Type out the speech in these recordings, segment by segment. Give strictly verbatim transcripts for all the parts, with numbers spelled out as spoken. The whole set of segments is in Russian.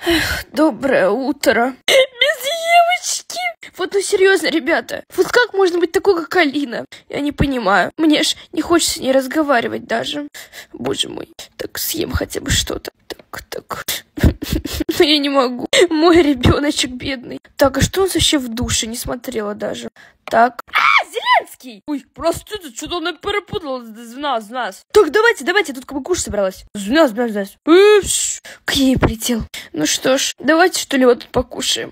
Доброе утро. Без Евочки. Вот ну серьезно, ребята. Вот как можно быть такой, как Алина? Я не понимаю. Мне ж не хочется с ней разговаривать даже. Боже мой. Так съем хотя бы что-то. Так, так. Но я не могу. Мой ребеночек бедный. Так, а что он вообще в душе? Не смотрела даже. Так. А, Зеленский! Ой, простите, что-то он перепутал из нас, из нас. Так, давайте, давайте, тут как бы кушать собралась. Знас, знас, знас. К ей полетел. Ну что ж, давайте что ли вот тут покушаем.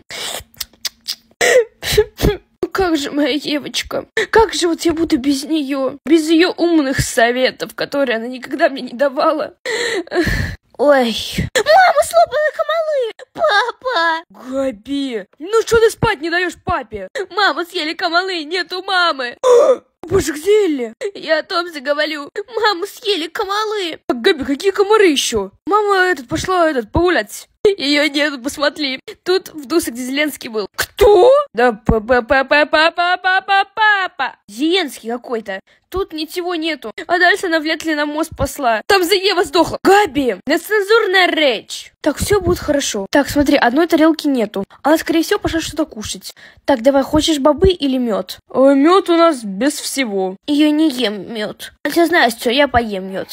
Как же моя Евочка? Как же вот я буду без нее? Без ее умных советов, которые она никогда мне не давала. Ой. Мама, слопала комары! Папа! Габи! Ну что ты спать не даешь папе? Мама, съели комары, нету мамы! Боже, где Элли? Я о том же говорю. Маму съели комары. Габи, какие комары еще? Мама этот пошла этот погулять. Ее нету, посмотри. Тут в дусе, где Зеленский был. Кто? Да папа-папа-папа-папа. Зеленский какой-то. Тут ничего нету. А дальше она вряд ли на мост посла. Там за Ева сдохла. Габи, нецензурная речь. Так, все будет хорошо. Так, смотри, одной тарелки нету. Она, скорее всего, пошла что-то кушать. Так, давай, хочешь бобы или мед? Мед у нас без всего. Я не ем мед. Ты знаешь что, я поем мед.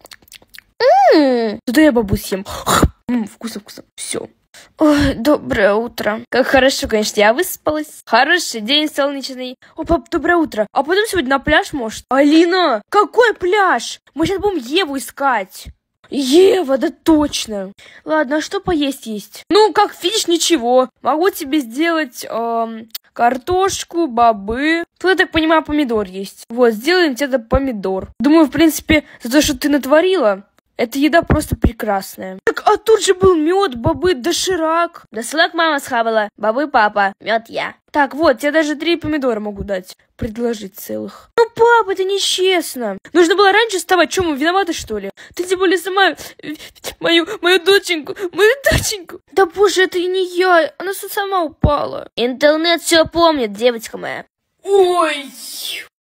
Ммм. Да я бобу съем. Ммм, вкусно, вкусно. Все. Ой, доброе утро. Как хорошо, конечно, я выспалась. Хороший день солнечный. О, пап, доброе утро. А потом сегодня на пляж, может? Алина, какой пляж? Мы сейчас будем Еву искать. Ева, да точно. Ладно, а что поесть есть? Ну, как видишь, ничего. Могу тебе сделать эм, картошку, бобы. Тут, я так понимаю, помидор есть. Вот, сделаем тебе помидор. Думаю, в принципе, за то, что ты натворила, эта еда просто прекрасная. Так, а тут же был мед, бобы, доширак. Доширак мама схавала, бобы папа, мед я. Так, вот, тебе даже три помидора могу дать. Предложить целых. Ну, папа, это нечестно. Нужно было раньше вставать. Чем мы виноваты, что ли? Ты тем более сама мою, мою доченьку, мою доченьку. Да боже, это и не я. Она сама упала. Интернет все помнит, девочка моя. Ой.